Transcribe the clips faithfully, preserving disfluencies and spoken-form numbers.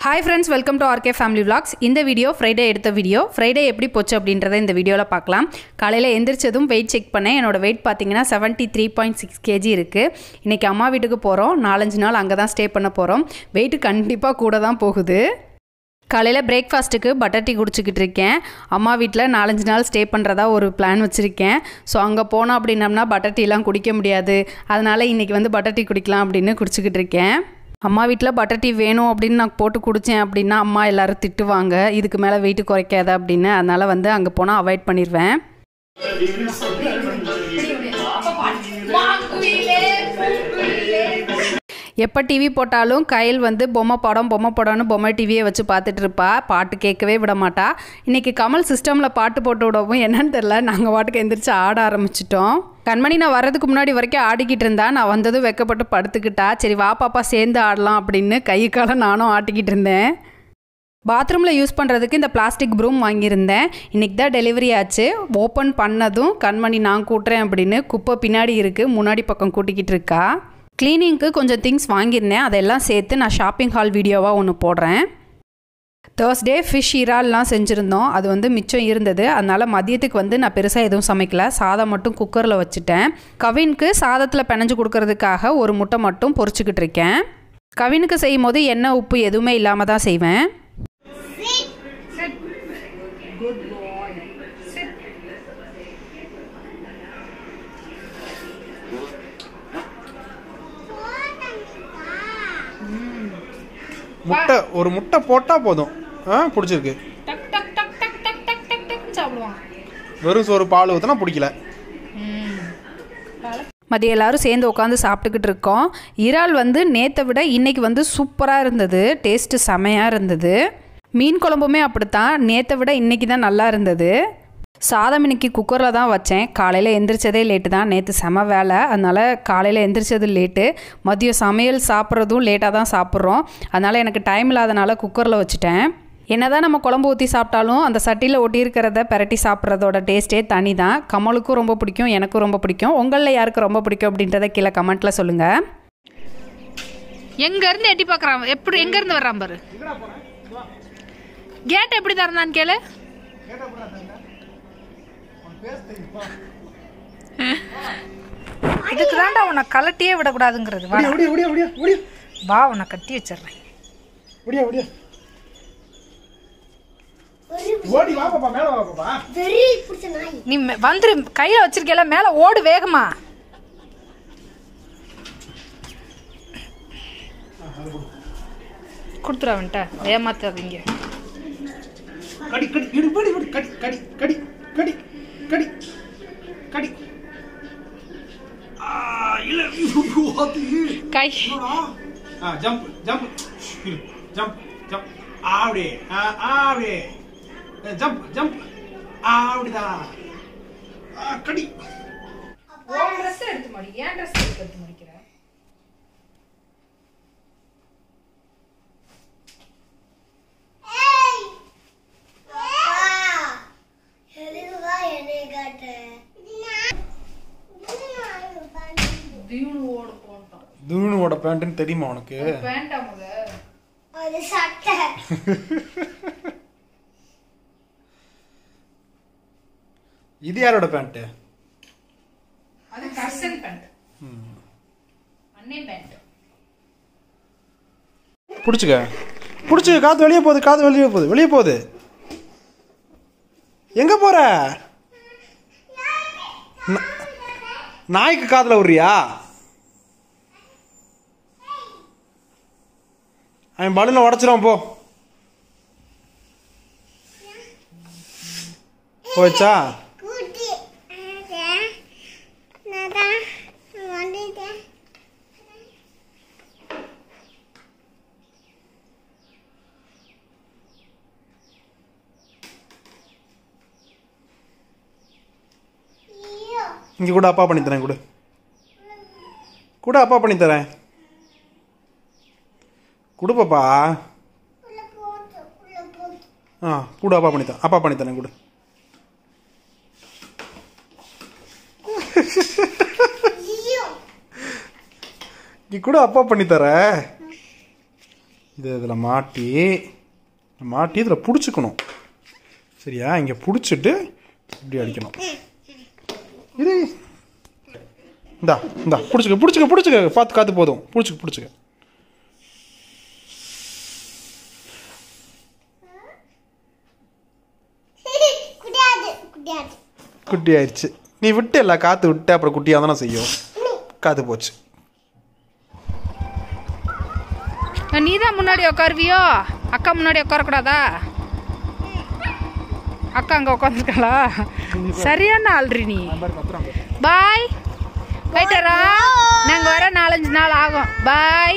Hi friends, welcome to R K Family Vlogs. இந்த video Friday எடுத்த வீடியோ. Friday எப்படி போச்சு அப்படின்றத இந்த வீடியோவில் பார்க்கலாம். காலையில் எந்திரிச்சதும் வெயிட் செக் பண்ணேன். என்னோட வெயிட் பார்த்தீங்கன்னா seventy three point six KG இருக்குது. இன்றைக்கி அம்மா வீட்டுக்கு போகிறோம். நாலஞ்சு நாள் அங்கே தான் ஸ்டே பண்ண போகிறோம். வெயிட்டு கண்டிப்பாக கூட தான் போகுது. காலையில் பிரேக்ஃபாஸ்ட்டுக்கு பட்டர் டீ குடிச்சிக்கிட்டு இருக்கேன். அம்மா வீட்டில் நாலஞ்சு நாள் ஸ்டே பண்ணுறதா ஒரு பிளான் வச்சுருக்கேன். ஸோ அங்கே போனோம் அப்படின்னம்னா பட்டர் டீலாம் குடிக்க முடியாது. அதனால் இன்றைக்கி வந்து பட்டர் டீ குடிக்கலாம் அப்படின்னு குடிச்சிக்கிட்டு இருக்கேன். அம்மா வீட்டில் பட்டர் டீ வேணும் அப்படின்னு நான் போட்டு குடித்தேன் அப்படின்னா அம்மா எல்லோரும் திட்டுவாங்க, இதுக்கு மேலே வெயிட்டு குறைக்காத அப்படின்னு. அதனால் வந்து அங்கே போனால் அவாய்ட் பண்ணிடுவேன். எப்போ டிவி போட்டாலும் கையில் வந்து பொம்மை படம் பொம்மை படம்னு பொம்மை டிவியை வச்சு பார்த்துட்டு இருப்பா. பாட்டு கேட்கவே விட மாட்டா. இன்றைக்கி கமல் சிஸ்டமில் பாட்டு போட்டு விடவும் என்னன்னு தெரில, நாங்கள் பாட்டுக்கு எந்திரிச்சு ஆட ஆரம்பிச்சிட்டோம். கண்மணி நான் வர்றதுக்கு முன்னாடி வரைக்கும் ஆடிக்கிட்டு இருந்தா. நான் வந்ததும் வெக்கப்பட்டு படுத்துக்கிட்டா. சரி வா பாப்பா சேர்ந்து ஆடலாம் அப்படின்னு கை காலை நானும் ஆட்டிக்கிட்டு இருந்தேன். பாத்ரூமில் யூஸ் பண்ணுறதுக்கு இந்த பிளாஸ்டிக் ப்ரூம் வாங்கியிருந்தேன். இன்றைக்கி தான் டெலிவரி ஆச்சு. ஓப்பன் பண்ணதும் கண்மணி நான் கூட்டுறேன் அப்படின்னு குப்பை பின்னாடி இருக்குது, முன்னாடி பக்கம் கூட்டிக்கிட்டு இருக்கா. க்ளீனிங்க்கு கொஞ்சம் திங்ஸ் வாங்கியிருந்தேன். அதெல்லாம் சேர்த்து நான் ஷாப்பிங் ஹால் வீடியோவாக ஒன்று போடுறேன். தேர்ஸ்டே ஃபிஷ் இறால்லாம் செஞ்சுருந்தோம். அது வந்து மிச்சம் இருந்தது. அதனால் மதியத்துக்கு வந்து நான் பெருசாக எதுவும் சமைக்கல. சாதம் மட்டும் குக்கரில் வச்சுட்டேன். கவினுக்கு சாதத்தில் பிணைஞ்சு கொடுக்கறதுக்காக ஒரு முட்டை மட்டும் பொரிச்சுக்கிட்டு இருக்கேன். கவினுக்கு செய்யும் போது எண்ணெய் உப்பு எதுவுமே இல்லாமல் தான் செய்வேன். முட்டை ஒரு முட்டை போட்டா போதும். ஆ பிடிச்சிருக்கு. வெறும் சோறு பால் ஊற்றினா பிடிக்கல. மதியம் எல்லோரும் சேர்ந்து உட்காந்து சாப்பிட்டுக்கிட்டு இருக்கோம். இறால் வந்து நேற்றை விட இன்றைக்கி வந்து சூப்பராக இருந்தது. டேஸ்ட்டு செமையாக இருந்தது. மீன் குழம்புமே அப்படித்தான். நேற்றை விட இன்றைக்கி தான் நல்லா இருந்தது. சாதம் இன்னைக்கு குக்கரில் தான் வச்சேன். காலையில் எந்திரிச்சதே லேட்டு தான். நேற்று செம வேலை, அதனால் காலையில் எந்திரிச்சது லேட்டு. மதியம் சமையல் சாப்பிட்றதும் லேட்டாக தான் சாப்பிட்றோம். அதனால் எனக்கு டைம் இல்லாதனால குக்கரில் வச்சுட்டேன். என்ன தான் நம்ம குழம்பு ஊற்றி சாப்பிட்டாலும் அந்த சட்டியில் ஒட்டியிருக்கிறத பெரட்டி சாப்பிட்றதோட டேஸ்ட்டே தனி தான். கமலுக்கும் ரொம்ப பிடிக்கும், எனக்கும் ரொம்ப பிடிக்கும். உங்களில் யாருக்கு ரொம்ப பிடிக்கும் அப்படின்றத கீழே கமெண்ட்டில் சொல்லுங்கள். எங்கேருந்து எட்டி பார்க்குறான், எப்படி எங்கேருந்து வர்றான் பாரு. கேட் எப்படி திறந்தான்னு கேளு. இதுக்கு தாண்டா உன்னை கலட்டியே விடக்கூடாதுங்கிறது. வா உன்னை கட்டி வச்சிடுறேன். நீ வந்துரு, கையில வச்சிருக்கல மேல ஓடு வேகமா. கொடுத்துரு அவன்கிட்ட, ஏமாத்தாதீங்க. கடி கடி இடு படி படி கடி கடி கடி கடி கடி கடி ஆ இல்ல கை ஆ ஜம்ப் ஜம்ப் ஜம்ப் ஜம்ப் ஆவுடே ஆ ஆவுடே ஜம்ப் ஜம்ப் ஆவுடா ஆ கடி. ஓ Dress எடுத்து மடி. ஏன் Dress எடுத்து மடிக்கிற? தூணுவோட பேண்ட்னு தெரியுமா உனக்கு? பேண்டா முத அது சட்டை. இது யாரோட பேண்ட்? அது கர்சன் பேண்ட். அண்ணே பேண்ட். புடிச்சுக்க புடிச்சு. காத்து வெளியே போகுது, காத்து வெளியே போகுது, வெளியே போகுது. எங்க போற? நாய்க்கு காதுல விடுறியா? அவன் பலூனை உடச்சிரும். போ போச்சா? இங்க கூட அப்பா பண்ணி தரேன். கூட கூட அப்பா பண்ணி தரேன். குடு பாப்பா. ஆ கூட அப்பா பண்ணி தரேன். அப்பா பண்ணி தரேன். கூட கூட அப்பா பண்ணி தரேன். இது இதில் மாட்டி மாட்டி இதில் பிடிச்சிக்கணும். சரியா? இங்கே பிடிச்சிட்டு இப்படி அடிக்கணும். இது இந்தா இந்தா பிடிச்சிக்க பிடிச்சிக்க பிடிச்சிக்க பார்த்து காற்று போதும். பிடிச்சிக்க பிடிச்சிக்க. குட்டி ஆயிடுச்சு. நீ விட்டு இல்லை காற்று விட்டு அப்புறம் குட்டியாக தானே செய்யும். காற்று போச்சு. நீ தான் முன்னாடி உட்காருவியோ? அக்கா முன்னாடி உட்காரக்கூடாதா? அக்கா அங்கே உட்காந்துருக்காளா? சரியான ஆள்றி நீ. பாய் போயிட்டாரா? நாங்கள் வர நாலஞ்சு நாள் ஆகும். பாய்.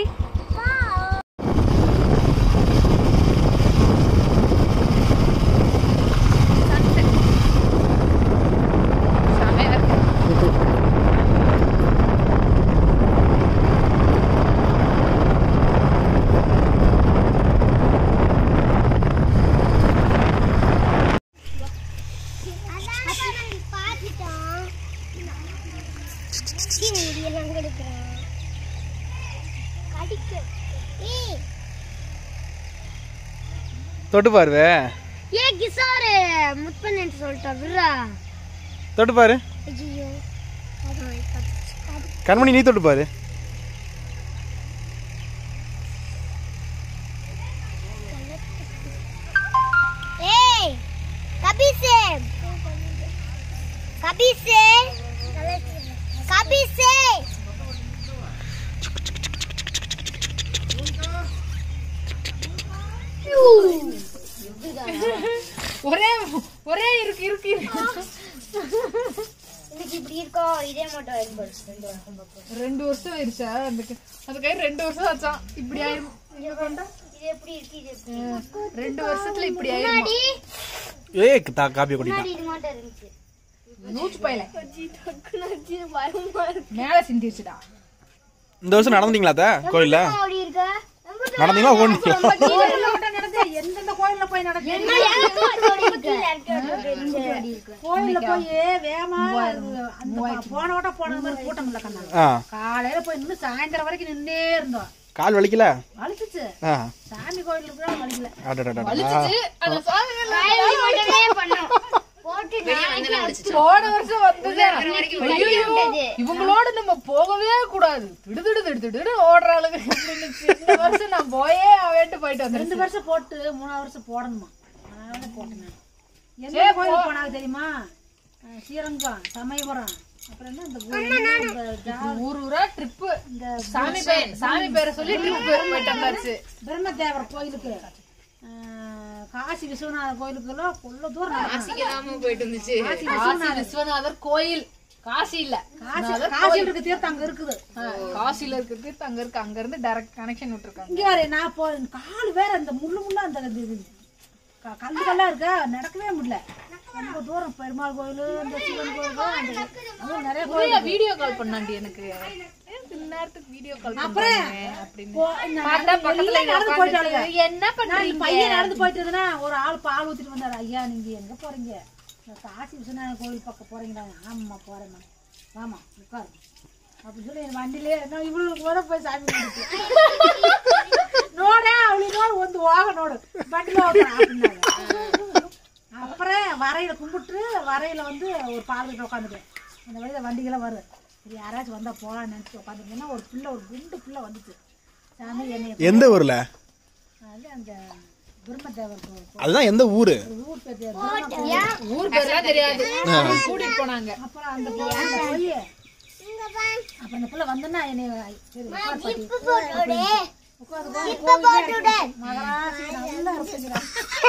தொட்டு பாருவே. ஏ கிசாரு முத்பன்னு சொல்லிட்டா விரா. தொட்டு பாரு. ஐயோ கண்மணி நீ தொட்டு பாரு. ஏய் கபிசே கபிசே கபிசே ஒரே ஒரே இருக்கு இருக்கு இன்னைக்கு இப்படி இருக்கோ இதே மட்டும் ரெண்டு வருஷம் ஆயிருச்சா? அந்த அந்த கை ரெண்டு வருஷம் ஆச்சான். இப்படி ஆயிரும். இது எப்படி இருக்கு? இது ரெண்டு வருஷத்துல இப்படி ஆயிரும். ஏய் தா காப்பி குடிடா. இது மட்டும் இருந்துச்சு. நூச்சு பையல மேல சிந்திச்சுடா. இந்த வருஷம் நடந்தீங்களா அத கோயில்ல? அப்படி இருக்க நடந்தீங்களா? ஓடுனீங்களா? எந்தெந்த கோயில்ல போய் நடக்கு? கோயில்ல போய் வேகமா போன விட போன மாதிரி கூட்டம் இல்ல கண்ணா. காலையில போய் நின்று சாயந்தரம் வரைக்கும் நின்னே இருந்தோம். கால் வலிக்கல? வலிச்சுச்சு. சாமி கோயிலுக்கு கூட வலிக்கல. போன வருஷம் வந்தது. இவங்களோட நம்ம போகவே கூடாது. திடுதிடு திடுதிடு ஓடுறாளுங்க. இந்த வருஷம் நான் போயே அவன்ட்டு போயிட்டு வந்தேன். ரெண்டு வருஷம் போட்டு மூணாவது வருஷம் போடணுமா? அதனால போட்டேன். எந்த கோயிலுக்கு போனாங்க தெரியுமா? ஸ்ரீரங்கம், சமயபுரம், அப்புறம் என்ன இந்த ஊர் ஊரா ட்ரிப்பு. சாமி பேர் சாமி பேரை சொல்லி ட்ரிப் பேரும் போயிட்டு வந்தாச்சு. பிரம்மதேவர் கோயிலுக்கு, காசி விஸ்வநாதர் கோயிலுக்குலாம் கொள்ள தூரம் போயிட்டு இருந்துச்சு. காசி விஸ்வநாதர் கோயில் காசி இல்ல, காசில இருக்க தீர்த்தம் அங்க இருக்குது. காசில இருக்க தீர்த்தம் அங்க இருக்கு. அங்க இருந்து டைரக்ட் கனெக்ஷன் விட்டுருக்காங்க. இங்க வேற நான் போ கால் வேற அந்த முள்ளு முள்ளு அந்த கல்லு கல்லா இருக்கா, நடக்கவே முடியல. ரொம்ப தூரம் பெருமாள் கோயில், இந்த சிவன் கோயில், நிறைய கோயில். வீடியோ கால் பண்ணாண்டி எனக்கு நேரத்துக்கு வீடியோ கால் அப்புறம் என்ன பண்றீங்க? பையன் நடந்து போயிட்டு இருந்தா ஒரு ஆள் பால் ஊத்திட்டு வந்தாரு. ஐயா நீங்க எங்க போறீங்க? காசி விஸ்வநாதர் கோயில் பக்கம் போறீங்களா? ஆமா போறேன். ஆமா உட்காரு அப்படின்னு சொல்லி என் வண்டியிலே இவளுக்கு கூட போய் சாமி கும்பிட்டு நோட அவளுக்கு நோடு வந்து ஓக நோடு வண்டியில அப்படின்னாங்க. அப்புறம் வரையில கும்பிட்டு வரையில வந்து ஒரு பால் கிட்ட உட்காந்துட்டேன். இந்த வழியில வண்டிகளாம் வரும். சரி யாராச்சும் வந்தா போலான்னு நினைச்சு உட்காந்துருந்தேன்னா ஒரு பிள்ளை, ஒரு குண்டு பிள்ளை வந்துச்சு. சாமி என்னை எந்த ஊர்ல? அது அந்த பிரம்மதேவர் கோயில். அதுதான் எந்த ஊரு? ஊர் பேர் ஊர் பேர்லாம் தெரியாது. கூட்டிட்டு போனாங்க. அப்புறம் அந்த போய் அப்ப அந்த பிள்ளை வந்தோன்னா என்னை சரி உட்கார் பாட்டி உட்காந்து மகராசி நல்லா இருப்பீங்களா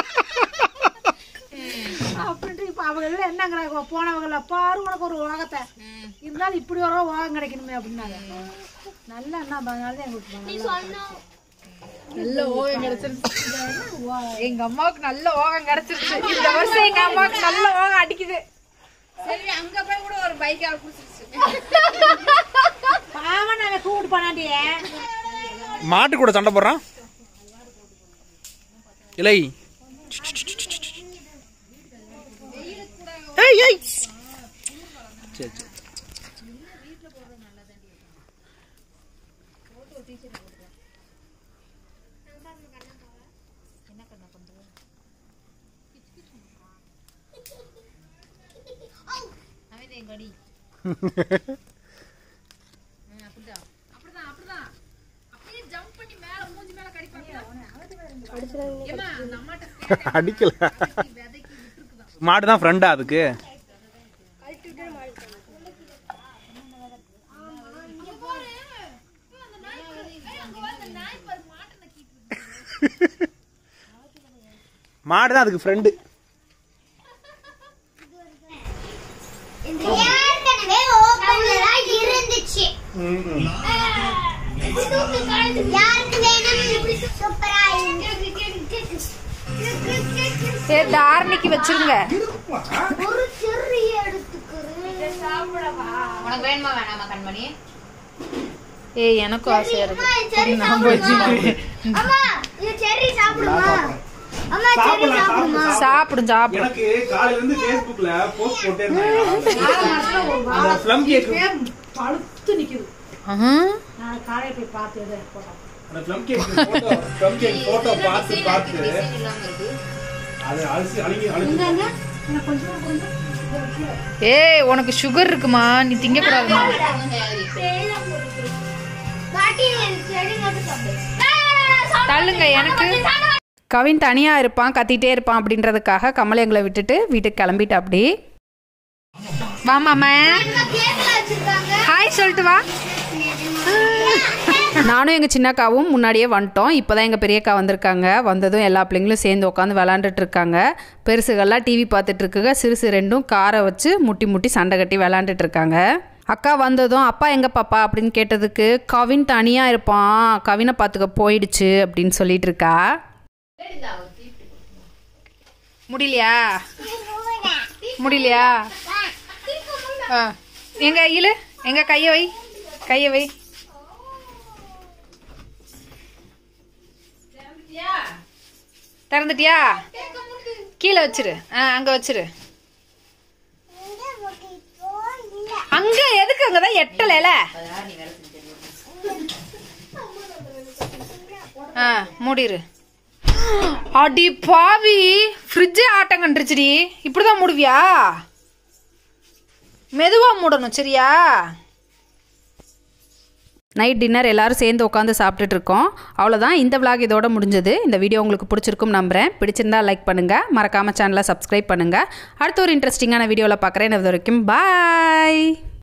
அப்படின்ட்டு இப்ப அவங்க எல்லாம் என்னங்கிறாங்க, போனவங்கள பாரு உனக்கு ஒரு ஓகத்தை இருந்தாலும் இப்படி ஒரு ஓகம் கிடைக்கணுமே அப்படின்னாங்க. நல்லா என்ன அதனாலதான் எங்களுக்கு நல்ல ஓகம் கிடைச்சிருச்சு. எங்க அம்மாவுக்கு நல்ல ஓகம் கிடைச்சிருச்சு. இந்த வருஷம் எங்க அம்மாவுக்கு நல்ல ஓகம் அடிக்குது. சரி அங்க போய் கூட ஒரு பைக்கால குடிச்சிருச்சு. பாவம் நாங்க கூப்பிட்டு போனாண்டியே மாட்டு கூட சண்டை போடுறான். இலை ஏய் ஏய் சரி சரி அடிக்கல. மாடு தான் ஃப்ரெண்டா அதுக்கு? மாடு தான் அதுக்கு ஃப்ரெண்டு. தாரணிக்கு வச்சிருங்க. ஏ எனக்கும் ஆசையா இருக்கு. சாப்பிடும் சாப்பிடும். எனக்கு காலையில இருந்து Facebookல போஸ்ட் போட்டே இருந்தாங்க. அந்த ப்ளம் கேக் பழுத்து நிக்குது. நான் காலையில போய் பார்த்தேன் போட்டோ. அந்த plum cake photo plum cake photo பார்த்து பார்த்து அது அலசி அழுகி அழுகுங்க. நான் கொஞ்சம் கொஞ்சம் ஏய் உனக்கு சுகர் இருக்குமா? நீ திங்க கூடாதுமா. தள்ளுங்க. எனக்கு கவின் தனியா இருப்பான், கத்திட்டே இருப்பான் அப்படின்றதுக்காக கமல் எங்களை விட்டுட்டு வீட்டுக்கு கிளம்பிட்டு அப்படி. வா மாமா, ஹாய் சொல்லிட்டு வா. நானும் எங்கள் சின்னக்காவும் முன்னாடியே வந்துட்டோம். இப்போ தான் எங்கள் பெரியக்கா வந்திருக்காங்க. வந்ததும் எல்லா பிள்ளைங்களும் சேர்ந்து உட்காந்து விளாண்டுட்டு இருக்காங்க. பெருசுகள்லாம் டிவி பார்த்துட்ருக்குங்க. சிறுசு ரெண்டும் காரை வச்சு முட்டி முட்டி சண்டை கட்டி விளாண்டுட்டு இருக்காங்க. அக்கா வந்ததும் அப்பா எங்கே பாப்பா அப்படின்னு கேட்டதுக்கு கவின் தனியாக இருப்பான், கவினை பார்த்துக்க போயிடுச்சு அப்படின்னு சொல்லிட்டு இருக்கா. முடியலையா முடியலையா ஆ எங்க இழு, எங்க கையை வை, கையை வை. திறந்துட்டியா? கீழே வச்சிரு. ஆ அங்க வச்சிரு. அங்க எதுக்கு? அங்கதான் எட்டல. ஆ மூடிரு. அடி பாவி, ஃப்ரிட்ஜே ஆட்டம் கண்டுருச்சுடி. இப்படிதான் மூடுவியா? மெதுவா மூடணும் சரியா? நைட் டின்னர் எல்லாரும் சேர்ந்து உட்காந்து சாப்பிட்டுட்டு இருக்கோம். அவ்வளோதான், இந்த விளாக் இதோட முடிஞ்சது. இந்த வீடியோ உங்களுக்கு பிடிச்சிருக்கும் நம்புறேன். பிடிச்சிருந்தா லைக் பண்ணுங்கள், மறக்காமல் சேனலை சப்ஸ்கிரைப் பண்ணுங்கள். அடுத்த ஒரு இன்ட்ரெஸ்டிங்கான வீடியோவில் பார்க்குறேன். இது வரைக்கும் பாய்.